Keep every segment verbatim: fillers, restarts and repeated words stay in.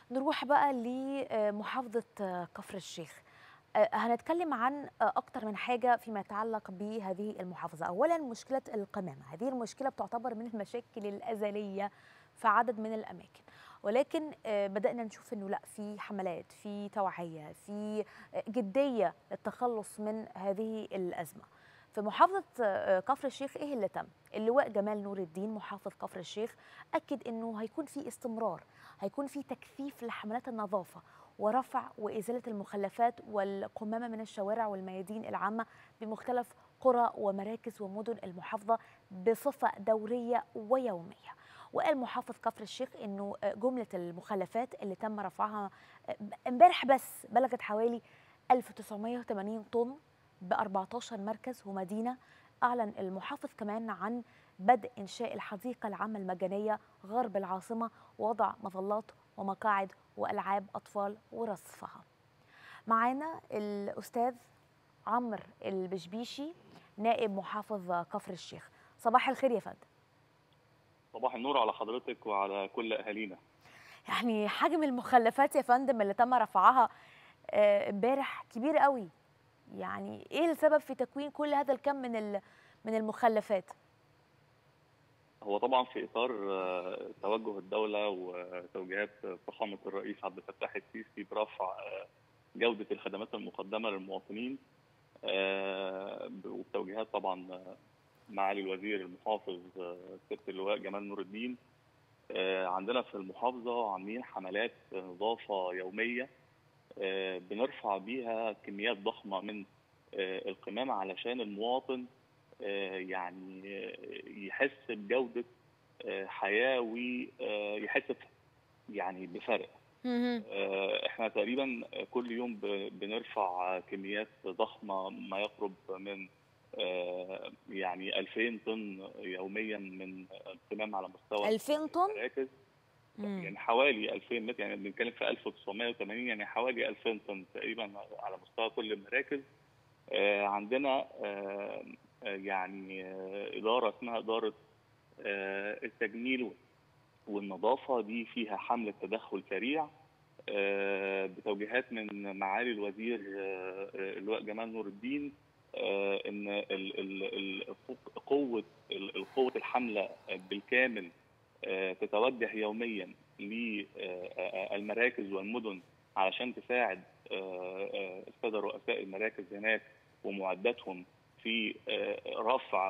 نروح بقى لمحافظة كفر الشيخ. هنتكلم عن أكتر من حاجة فيما يتعلق بهذه المحافظة. أولا مشكلة القمامة، هذه المشكلة بتعتبر من المشاكل الأزلية في عدد من الأماكن، ولكن بدأنا نشوف أنه لا، في حملات، في توعية، في جدية للتخلص من هذه الأزمة. في محافظة كفر الشيخ إيه اللي تم؟ اللواء جمال نور الدين محافظ كفر الشيخ أكد أنه هيكون في استمرار، هيكون في تكثيف لحملات النظافة ورفع وإزالة المخلفات والقمامة من الشوارع والميادين العامة بمختلف قرى ومراكز ومدن المحافظة بصفة دورية ويومية. وقال محافظ كفر الشيخ أنه جملة المخلفات اللي تم رفعها امبارح بس بلغت حوالي ألف وتسعمائة وثمانين طن ب أربعة عشر مركز ومدينة. أعلن المحافظ كمان عن بدء إنشاء الحديقة العامة المجانية غرب العاصمة ووضع مظلات ومقاعد وألعاب أطفال ورصفها. معانا الأستاذ عمرو البشبيشي نائب محافظ كفر الشيخ. صباح الخير يا فندم. صباح النور على حضرتك وعلى كل أهالينا. يعني حجم المخلفات يا فندم اللي تم رفعها امبارح كبير قوي، يعني ايه السبب في تكوين كل هذا الكم من من المخلفات؟ هو طبعا في اطار توجه الدوله وتوجيهات فخامه الرئيس عبد الفتاح السيسي برفع جوده الخدمات المقدمه للمواطنين، وبتوجيهات طبعا معالي الوزير المحافظ سياده اللواء جمال نور الدين. عندنا في المحافظه عاملين حملات نظافه يوميه بنرفع بيها كميات ضخمه من القمامه علشان المواطن يعني يحس بجودة حياة ويحس يعني بفرق. احنا تقريبا كل يوم بنرفع كميات ضخمة ما يقرب من يعني ألفين طن يوميا من القمام على مستوى ألفين طن؟ المراكز. يعني حوالي ألفين متر، يعني بنتكلم في ألف وتسعمائة وثمانين، يعني حوالي ألفين طن تقريبا على مستوى كل المراكز. عندنا يعني إدارة اسمها إدارة التجميل والنظافة، دي فيها حملة تدخل سريع بتوجيهات من معالي الوزير اللواء جمال نور الدين، إن قوة قوة الحملة بالكامل تتوجه يوميا للمراكز والمدن علشان تساعد السادة رؤساء المراكز هناك ومعداتهم في رفع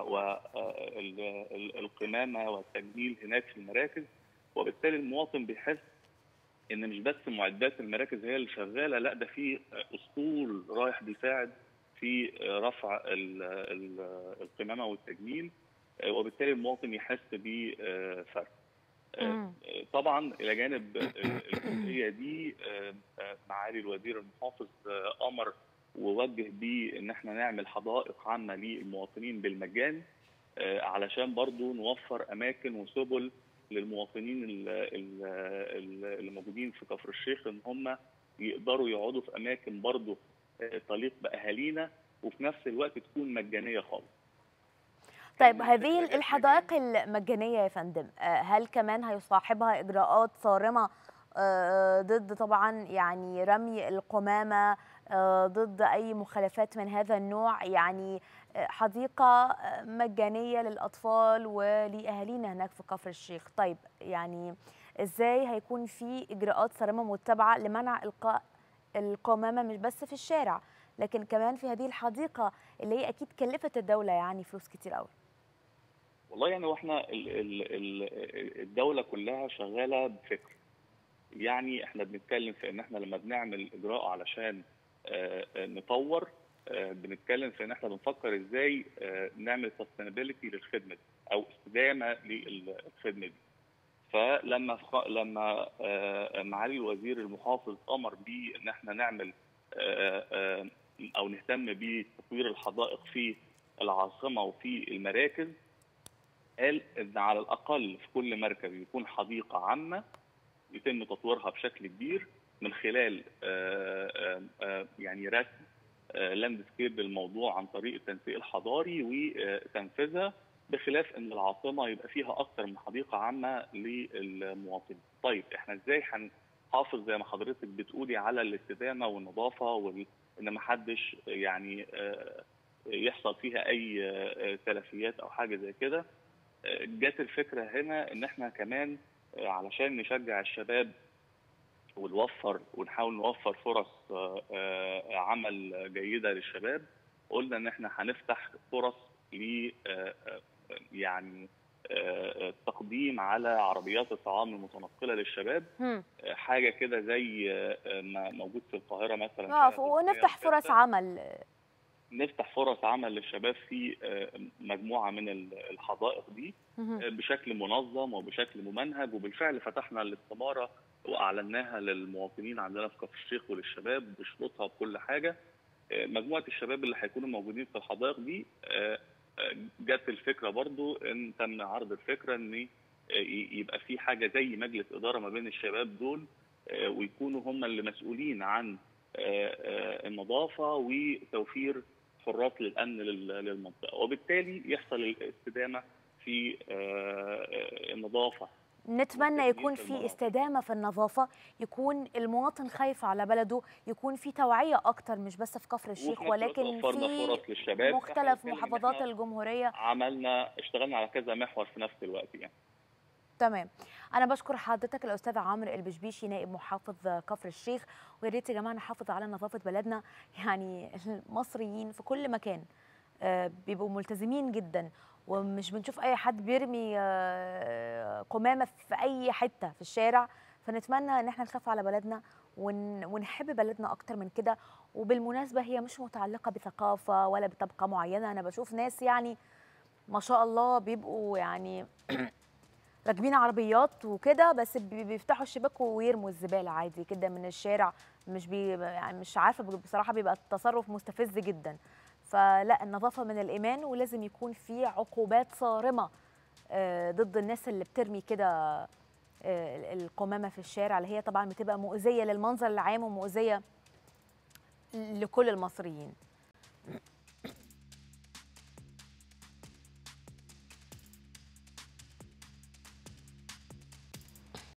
القمامة والتجميل هناك في المراكز. وبالتالي المواطن بيحس ان مش بس معدات المراكز هي اللي شغاله، لا ده في اسطول رايح بيساعد في رفع القمامه والتجميل، وبالتالي المواطن يحس بفرق. طبعا الى جانب الجزئيه دي معالي الوزير المحافظ امر ووجه بيه ان احنا نعمل حدائق عامه للمواطنين بالمجان، علشان برضو نوفر اماكن وسبل للمواطنين اللي موجودين في كفر الشيخ ان هم يقدروا يقعدوا في اماكن برضو تليق باهالينا وفي نفس الوقت تكون مجانيه خالص. طيب هذه الحدائق المجانيه يا فندم، هل كمان هيصاحبها اجراءات صارمه ضد طبعا يعني رمي القمامه، ضد اي مخالفات من هذا النوع؟ يعني حديقه مجانيه للاطفال ولاهالينا هناك في كفر الشيخ، طيب يعني ازاي هيكون في اجراءات صارمه متبعه لمنع القاء القمامه مش بس في الشارع لكن كمان في هذه الحديقه اللي هي اكيد كلفت الدوله يعني فلوس كتير قوي؟ والله يعني واحنا الدوله كلها شغاله بفكر، يعني احنا بنتكلم في ان احنا لما بنعمل اجراء علشان نطور، بنتكلم في ان احنا بنفكر ازاي نعمل سستينابيلتي للخدمه دي او استدامه للخدمه دي. فلما لما معالي الوزير المحافظ امر بيه ان احنا نعمل او نهتم بتطوير الحدائق في العاصمه وفي المراكز، قال ان على الاقل في كل مركز يكون حديقه عامه يتم تطويرها بشكل كبير من خلال يعني رسم لاندسكيب للموضوع عن طريق التنسيق الحضاري وتنفيذها، بخلاف ان العاصمه يبقى فيها اكثر من حديقه عامه للمواطنين. طيب احنا ازاي حافظ زي ما حضرتك بتقولي على الاستدامه والنظافه، وان ما حدش يعني يحصل فيها اي تلفيات او حاجه زي كده. جت الفكره هنا ان احنا كمان علشان نشجع الشباب ونوفر ونحاول نوفر فرص عمل جيده للشباب، قلنا ان احنا هنفتح فرص ل يعني التقديم على عربيات الطعام المتنقله للشباب. هم. حاجه كده زي ما موجود في القاهره مثلا. اه ونفتح فرص عمل. نفتح فرص عمل للشباب في مجموعه من الحدائق دي بشكل منظم وبشكل ممنهج، وبالفعل فتحنا الاستماره واعلناها للمواطنين عندنا في كفر الشيخ وللشباب بشروطها بكل حاجه. مجموعه الشباب اللي هيكونوا موجودين في الحدائق دي جت الفكره برضو ان تم عرض الفكره ان يبقى في حاجه زي مجلس اداره ما بين الشباب دول، ويكونوا هم اللي مسؤولين عن النظافه وتوفير حراس للامن للمنطقه، وبالتالي يحصل الاستدامه في النظافه. نتمنى يكون في استدامه في النظافه، يكون المواطن خايف على بلده، يكون في توعيه اكتر مش بس في كفر الشيخ ولكن في مختلف محافظات الجمهوريه. عملنا اشتغلنا على كذا محور في نفس الوقت يعني. تمام. أنا بشكر حضرتك الأستاذ عمرو البشبيشي نائب محافظ كفر الشيخ، ويا ريت يا جماعة نحافظ على نظافة بلدنا. يعني المصريين في كل مكان بيبقوا ملتزمين جدا، ومش بنشوف أي حد بيرمي قمامة في أي حتة في الشارع، فنتمنى إن احنا نخاف على بلدنا ونحب بلدنا أكتر من كده. وبالمناسبة هي مش متعلقة بثقافة ولا بطبقة معينة، أنا بشوف ناس يعني ما شاء الله بيبقوا يعني راكبين عربيات وكده، بس بيفتحوا الشباك ويرموا الزباله عادي كده من الشارع. مش بي يعني مش عارفه بصراحه، بيبقى التصرف مستفز جدا. فلا، النظافه من الايمان، ولازم يكون في عقوبات صارمه ضد الناس اللي بترمي كده القمامه في الشارع، اللي هي طبعا بتبقى مؤذيه للمنظر العام ومؤذيه لكل المصريين.